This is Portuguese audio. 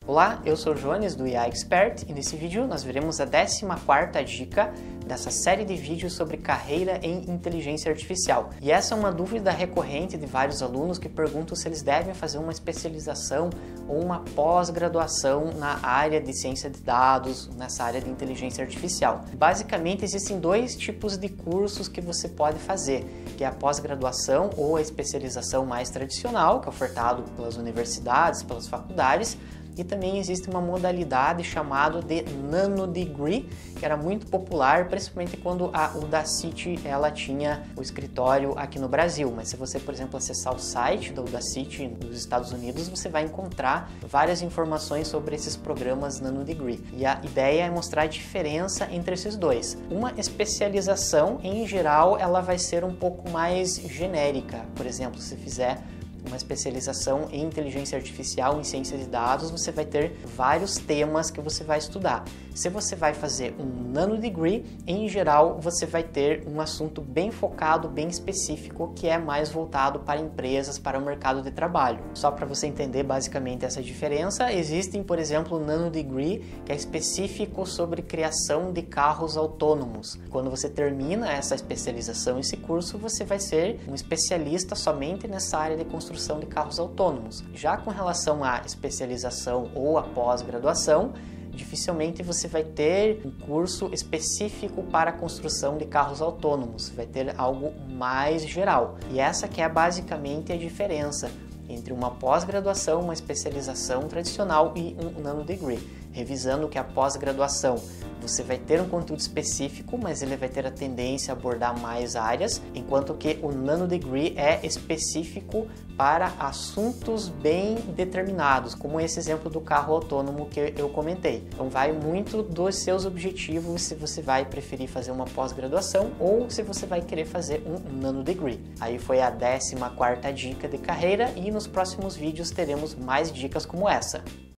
Olá, eu sou o Jones do IA Expert e nesse vídeo nós veremos a 14ª dica dessa série de vídeos sobre carreira em inteligência artificial. E essa é uma dúvida recorrente de vários alunos que perguntam se eles devem fazer uma especialização ou uma pós-graduação na área de ciência de dados, nessa área de inteligência artificial. Basicamente existem dois tipos de cursos que você pode fazer, que é a pós-graduação ou a especialização mais tradicional, que é ofertado pelas universidades, pelas faculdades, e também existe uma modalidade chamada de Nano Degree, que era muito popular, principalmente quando a Udacity ela tinha o escritório aqui no Brasil. Mas se você, por exemplo, acessar o site da Udacity dos Estados Unidos, você vai encontrar várias informações sobre esses programas Nano Degree. E a ideia é mostrar a diferença entre esses dois. Uma especialização, em geral, ela vai ser um pouco mais genérica. Por exemplo, se fizer uma especialização em inteligência artificial, em ciência de dados, você vai ter vários temas que você vai estudar. Se você vai fazer um Nano Degree, em geral, você vai ter um assunto bem focado, bem específico, que é mais voltado para empresas, para o mercado de trabalho. Só para você entender basicamente essa diferença, existem, por exemplo, o Nano Degree, que é específico sobre criação de carros autônomos. Quando você termina essa especialização, esse curso, você vai ser um especialista somente nessa área de construção de carros autônomos. Já com relação à especialização ou à pós-graduação, dificilmente você vai ter um curso específico para a construção de carros autônomos, vai ter algo mais geral. E essa que é basicamente a diferença entre uma pós-graduação, uma especialização tradicional e um Nano Degree. Revisando que a pós-graduação você vai ter um conteúdo específico, mas ele vai ter a tendência a abordar mais áreas, enquanto que o Nano Degree é específico para assuntos bem determinados, como esse exemplo do carro autônomo que eu comentei. Então vai muito dos seus objetivos, se você vai preferir fazer uma pós-graduação ou se você vai querer fazer um Nano Degree. Aí foi a 14ª dica de carreira e nos próximos vídeos teremos mais dicas como essa.